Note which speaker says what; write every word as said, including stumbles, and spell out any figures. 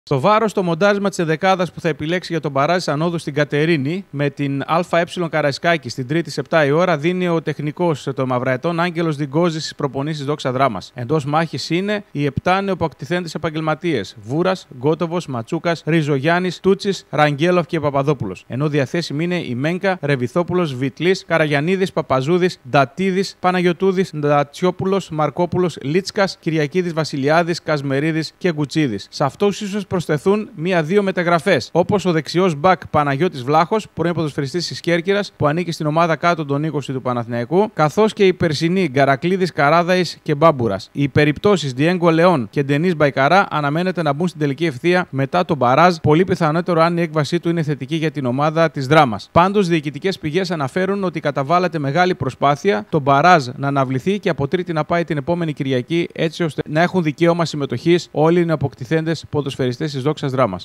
Speaker 1: Στο βάρος το μοντάρισμα της ενδεκάδας που θα επιλέξει για τον μπαράζ ανόδου στην Κατερίνη με την ΑΕ Καραϊσκάκη στην Τρίτη στις επτά η ώρα δίνει ο τεχνικός των Μαυραετών Άγγελος Διγκόζης στις προπονήσεις Δόξα Δράμας. Εντός μάχης είναι οι επτά νεοποκτηθέντες επαγγελματίες Βούρας, Γκότοβος, Ματσούκας, Ριζογιάννης, Τούτσης, Ραγγέλοφ και Παπαδόπουλος. Ενώ διαθέσιμοι είναι η Μένκα, Ρεβιθόπουλος, Βιτλής, Καραγιαννίδης, Παπαζούδης, Ντατίδης, Παναγιωτούδης, Ντατσιόπουλος, Μαρκόπουλος, Λίτσκας, Κυριακίδης, Βασιλιάδης, Κασμερίδης και Γκουτσίδης. Σε αυτούς ίσως προσθεθούν μία-δύο μεταγραφές, όπως ο δεξιός μπακ Παναγιώτης Βλάχος, πρώην ποδοσφαιριστής της Κέρκυρας, που ανήκει στην ομάδα κάτω των είκοσι του Παναθηναϊκού, καθώς και οι περσινοί Γκαρακλίδης, Καράδαης και Μπάμπουρας. Οι περιπτώσεις Διέγκο Λεόν και Ντενής Μπαϊκαρά αναμένεται να μπουν στην τελική ευθεία μετά τον μπαράζ, πολύ πιθανότερο αν η έκβασή του είναι θετική για την ομάδα της Δράμας. Πάντως, διοικητικές πηγές αναφέρουν ότι καταβάλλεται μεγάλη προσπάθεια το μπαράζ να αναβληθεί και από Τρίτη να πάει την επόμενη Κυριακή, έτσι ώστε να έχουν δικαίωμα συμμετοχής όλοι οι αποκτηθέντες ποδοσφαιριστές της Δόξας Δράμας.